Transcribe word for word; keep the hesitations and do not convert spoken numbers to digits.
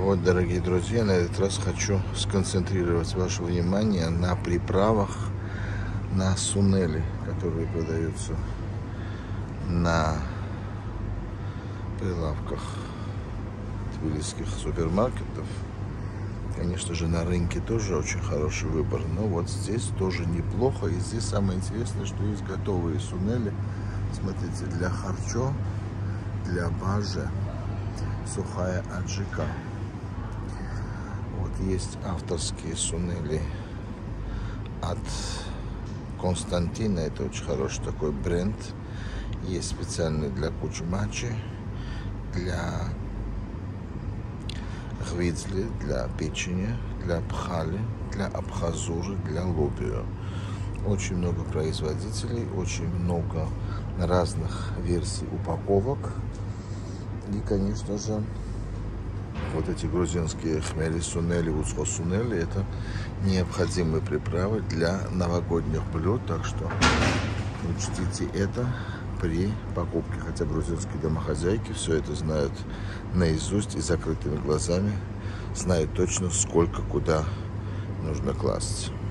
Вот, дорогие друзья, на этот раз хочу сконцентрировать ваше внимание на приправах на сунели, которые продаются на прилавках тбилисских супермаркетов. Конечно же, на рынке тоже очень хороший выбор, но вот здесь тоже неплохо. И здесь самое интересное, что есть готовые сунели. Смотрите, для харчо, для бажи, сухая аджика. Вот есть авторские сунели от Константина. Это очень хороший такой бренд. Есть специальный для кучмачи, для гвидзли, для печени, для пхали, для абхазуры, для лобио. Очень много производителей, очень много разных версий упаковок. И, конечно же, вот эти грузинские хмели сунели, уцхо сунели, это необходимые приправы для новогодних блюд. Так что учтите это при покупке. Хотя грузинские домохозяйки все это знают наизусть и закрытыми глазами знают точно, сколько куда нужно класть.